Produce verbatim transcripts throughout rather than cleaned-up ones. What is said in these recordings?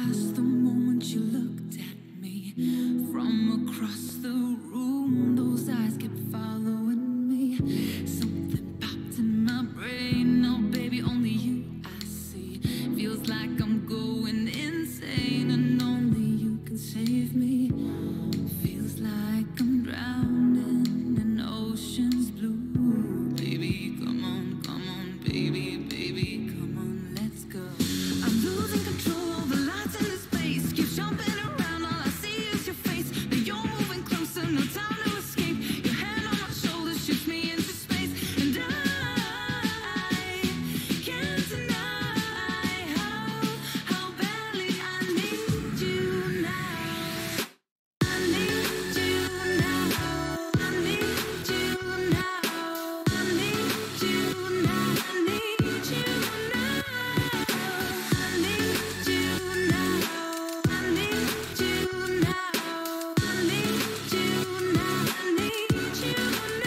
fast the moment you looked at me from across the room. Those eyes kept following me. Something popped in my brain. Now, baby, only you I see. Feels like I'm going insane, and only you can save me. Feels like I'm drowning in ocean's blue. Baby, come on, come on, baby, baby, come on, let's go. I'm losing control of the lights in this space. Keep jumping around, all I see is your face. Now you're moving closer, no time to escape. Your hand on my shoulder shoots me into space, and I can't deny how, how badly I need you now. I need you now. I need you now. I need you now. I need you now. I need you now. I need you now. I need you now. I need you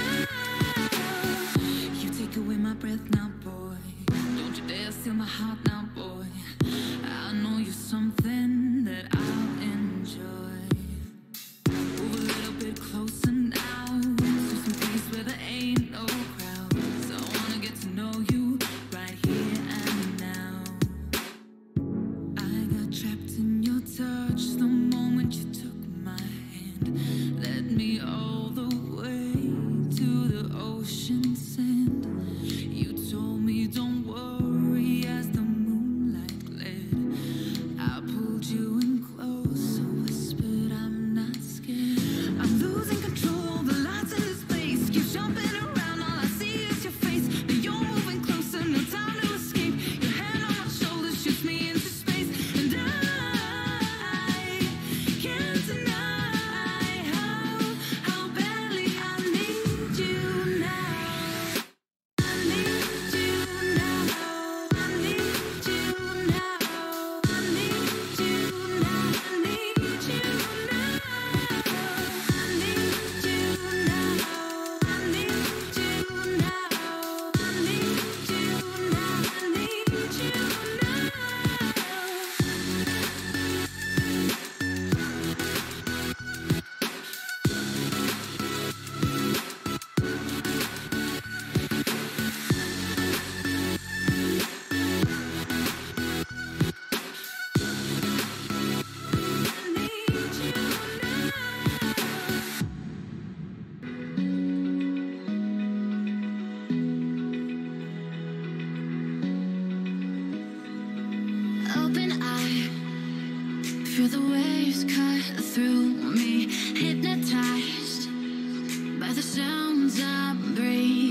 now. You take away my breath now, boy. Don't you dare steal my heart now, boy. I know you're something that I'll enjoy. Move a little bit closer now, to some place where there ain't no crowds. I wanna get to know you right here and now. I got trapped in your touch the moment you took my hand. Led me all the way to the ocean sand. You told me don't worry as the moonlight gled. I pulled you in close, whispered I'm not scared. I'm losing control of the lights in this space. Keep jumping around, all I see is your face. Now you're moving closer, no time to escape. Your hand on my shoulder shoots me into space, and I can't deny how, how badly I need you now. I need you now. I need you now. I need you now. I need you now. I need you now. I need you now. I need you now. I need you now. Open eye, feel the waves cut through me, hypnotized by the sounds I'm breathing.